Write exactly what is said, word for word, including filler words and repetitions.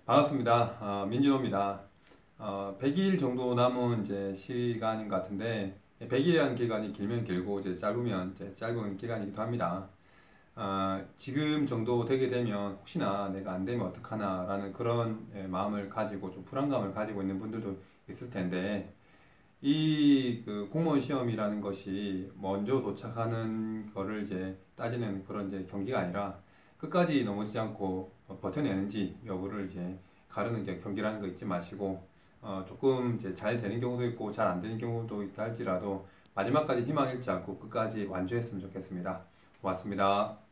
반갑습니다. 어, 민진호입니다. 어, 백 일 정도 남은 이제 시간인 것 같은데, 백 일이라는 기간이 길면 길고, 이제 짧으면 이제 짧은 기간이기도 합니다. 어, 지금 정도 되게 되면 혹시나 내가 안 되면 어떡하나라는 그런 예, 마음을 가지고 좀 불안감을 가지고 있는 분들도 있을 텐데, 이 그 공무원 시험이라는 것이 먼저 도착하는 거를 이제 따지는 그런 이제 경기가 아니라 끝까지 넘어지지 않고 어, 버텨내는지 여부를 이제 가르는 게 경기라는 거 잊지 마시고 어, 조금 이제 잘 되는 경우도 있고 잘 안 되는 경우도 있다 할지라도 마지막까지 희망 잃지 않고 끝까지 완주했으면 좋겠습니다. 고맙습니다.